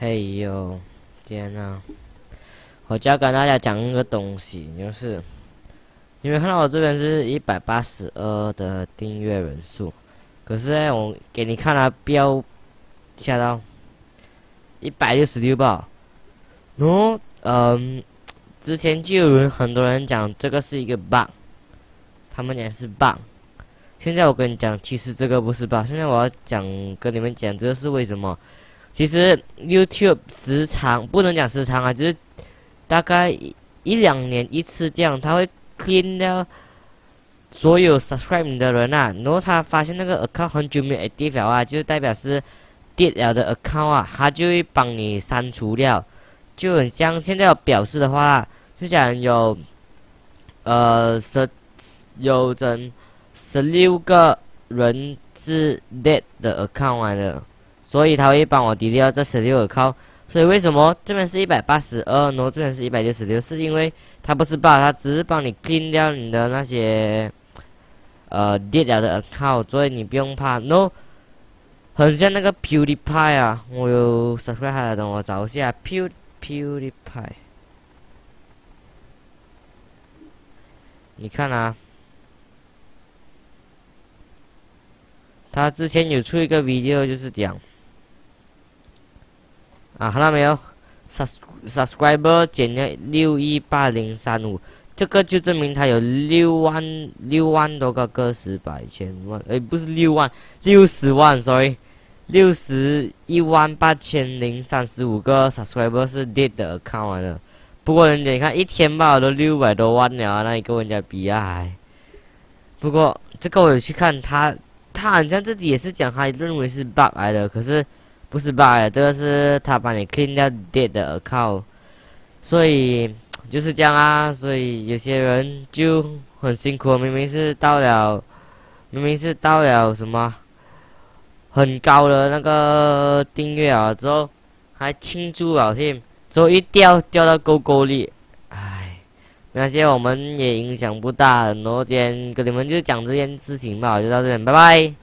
嘿呦，天呐！我就要跟大家讲一个东西，就是你们看到我这边是182的订阅人数，可是呢，我给你看了标下到166吧。然后，之前就有很多人讲这个是一个 bug， 他们讲是 bug。现在我跟你讲，其实这个不是 bug， 现在我要跟你们讲这个是为什么。其实 YouTube 时长不能讲时长啊，就是大概一两年一次这样，他会 clean 掉所有 subscribe 你的人啊，然后他发现那个 account 很久没有 active 了啊，就代表是 dead 了的 account 啊，他就会帮你删除掉。就很像现在有表示的话，就讲有整16个人是 dead 的 account 来的。所以他会帮我 delete 掉这16个 account， 所以为什么这边是182，然后这边是166，是因为它不是 bug， 它只是帮你 clean 掉你的那些dead 了的 account， 所以你不用怕。no， 很像那个 PewDiePie 啊，我有 subscribe 他的，等我找一下 PewDiePie， 你看啊。他之前有出一个 video， 就是讲啊，看到没有 ？subscriber 减了618035，这个就证明他有6万多个个十百千万，不是6万，60万 ，sorry， 618035个 subscriber 是 dead 的 account 来的。不过人家你看一天吧都600多万了啊，那你跟人家比啊？不过这个我有去看他好像自己也是讲，他认为是 bug 来的，可是不是 bug 来的，这个是他帮你 clean 掉 dead 的 account， 所以就是这样啊。所以有些人就很辛苦，明明是到了什么很高的那个订阅啊之后，还庆祝了添，之后一掉到沟沟里，唉，那些我们也影响不大。然后今天跟你们就讲这件事情吧，就到这边，拜拜。